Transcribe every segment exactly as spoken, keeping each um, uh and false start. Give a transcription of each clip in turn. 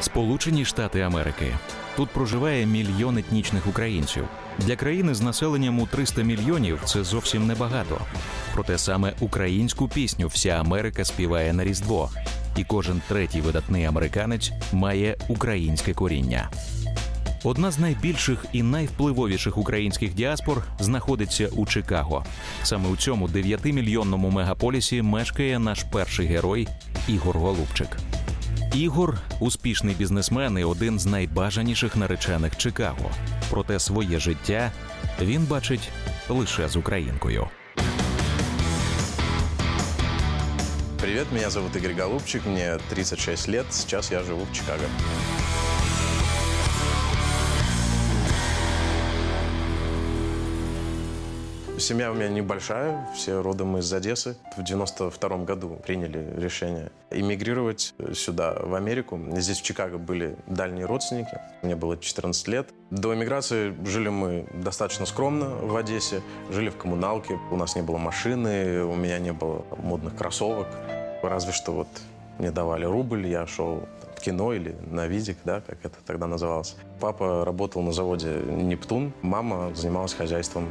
Сполучені Штати Америки. Тут проживає мільйон етнічних українців. Для країни з населенням у триста мільйонів це зовсім небагато. Проте саме українську пісню вся Америка співає на Різдво. І кожен третій видатний американець має українське коріння. Одна з найбільших і найвпливовіших українських діаспор знаходиться у Чикаго. Саме у цьому дев'ятимільйонному мегаполісі мешкає наш перший герой Ігор Голубчик. Ігор – успішний бізнесмен і один з найбажаніших наречених Чикаго. Проте своє життя він бачить лише з українкою. Привет, меня зовут Игорь Голубчик, мне тридцать шесть лет, сейчас я живу в Чикаго. Семья у меня небольшая, все родом из Одессы. В девяносто втором году приняли решение эмигрировать сюда, в Америку. Здесь, в Чикаго, были дальние родственники. Мне было четырнадцать лет. До эмиграции жили мы достаточно скромно в Одессе, жили в коммуналке. У нас не было машины, у меня не было модных кроссовок. Разве что вот мне давали рубль, я шел в кино или на видик, да, как это тогда называлось. Папа работал на заводе «Нептун», мама занималась хозяйством.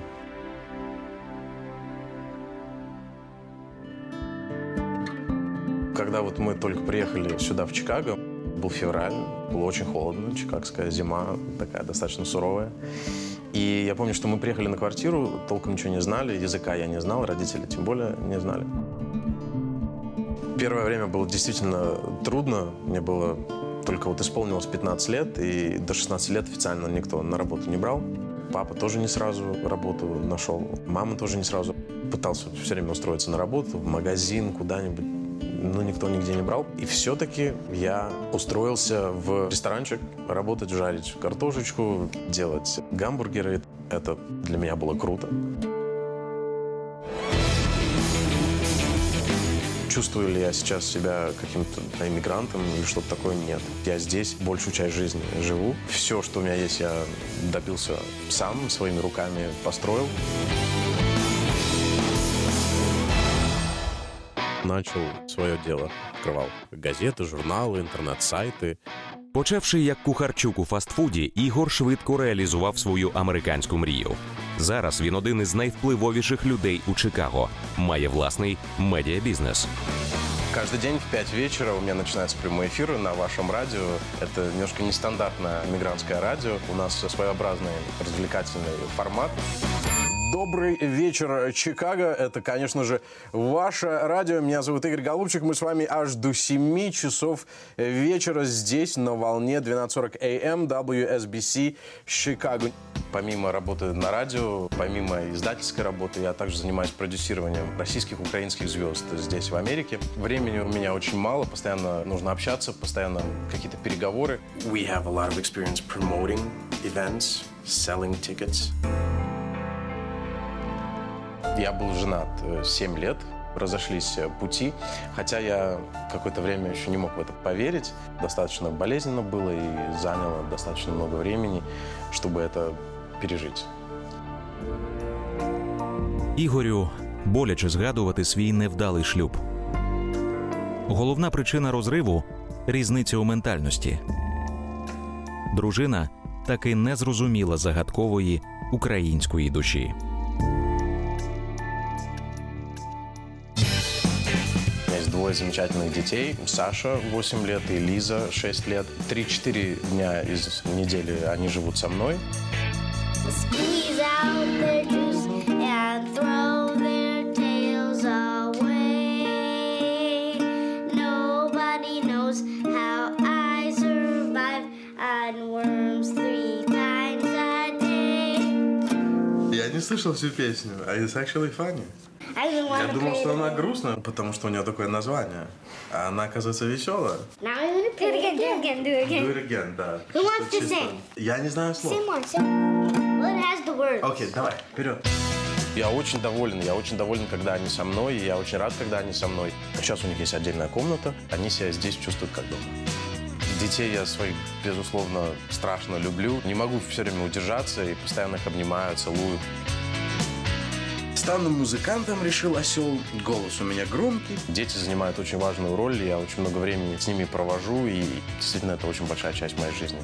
Когда вот мы только приехали сюда, в Чикаго, был февраль, было очень холодно, чикагская зима такая достаточно суровая. И я помню, что мы приехали на квартиру, толком ничего не знали, языка я не знал, родители тем более не знали. Первое время было действительно трудно, мне было только вот исполнилось пятнадцать лет, и до шестнадцати лет официально никто на работу не брал. Папа тоже не сразу работу нашел, мама тоже не сразу. Пытался все время устроиться на работу, в магазин, куда-нибудь. Но никто нигде не брал. И все-таки я устроился в ресторанчик работать, жарить картошечку, делать гамбургеры. Это для меня было круто. Чувствую ли я сейчас себя каким-то иммигрантом или что-то такое? Нет. Я здесь большую часть жизни живу. Все, что у меня есть, я добился сам, своими руками построил. Начал своє діло. Відкривав газети, журнали, інтернет-сайти. Почавши як кухарчук у фастфуді, Ігор швидко реалізував свою американську мрію. Зараз він один із найвпливовіших людей у Чикаго. Має власний медіабізнес. Каждый день в пять вечера у меня начинается прямой эфир на вашем радио. Это немножко нестандартное мигрантское радио. У нас своеобразный развлекательный формат. Добрый вечер, Чикаго. Это, конечно же, ваше радио. Меня зовут Игорь Голубчик. Мы с вами аж до семи часов вечера здесь, на волне двенадцать сорок эй эм дабл ю эс би си Чикаго. Помимо работы на радио, помимо издательской работы, я также занимаюсь продюсированием российских, украинских звезд здесь, в Америке. Времени у меня очень мало, постоянно нужно общаться, постоянно какие-то переговоры. We have a lot of experience promoting events, selling tickets. Я был женат семь лет, разошлись пути, хотя я какое-то время еще не мог в это поверить. Достаточно болезненно было и заняло достаточно много времени, чтобы это пережить. Ігорю боляче згадувати свій невдалий шлюб. Головна причина розриву – різниця у ментальності. Дружина таки не зрозуміла загадкової української душі. Двое замечательных детей. Саша, восемь лет, и Лиза, шесть лет. три-четыре дня из недели они живут со мной. Я не слышал всю песню, а it's actually funny. Я думал, что она грустная, потому что у нее такое название. А она, оказывается, веселая. Do it again, do it again, do it again. Do it again, да. Who wants to sing? Я не знаю слов. Sing one, sing. Well, it has the words. Окей, давай, вперед. Я очень доволен, я очень доволен, когда они со мной, и я очень рад, когда они со мной. Сейчас у них есть отдельная комната, они себя здесь чувствуют как дома. Детей я своих, безусловно, страшно люблю. Не могу все время удержаться и постоянно их обнимаю, целую. стану музыкантом, решил осел. Голос у меня громкий. Дети занимают очень важную роль, я очень много времени с ними провожу, и действительно это очень большая часть моей жизни.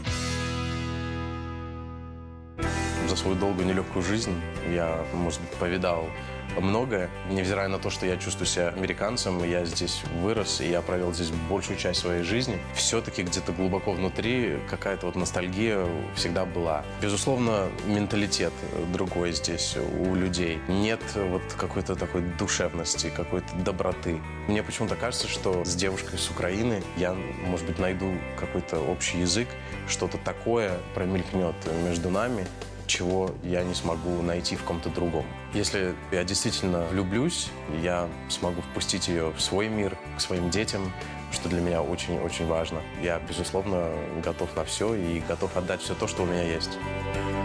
За свою долгую нелегкую жизнь я, может быть, повидал многое. Невзирая на то, что я чувствую себя американцем, я здесь вырос, и я провел здесь большую часть своей жизни. Все-таки где-то глубоко внутри какая-то вот ностальгия всегда была. Безусловно, менталитет другой здесь у людей. Нет вот какой-то такой душевности, какой-то доброты. Мне почему-то кажется, что с девушкой с Украины я, может быть, найду какой-то общий язык, что-то такое промелькнет между нами, чего я не смогу найти в ком-то другом. Если я действительно влюблюсь, я смогу впустить ее в свой мир, к своим детям, что для меня очень-очень важно. Я, безусловно, готов на все и готов отдать все то, что у меня есть.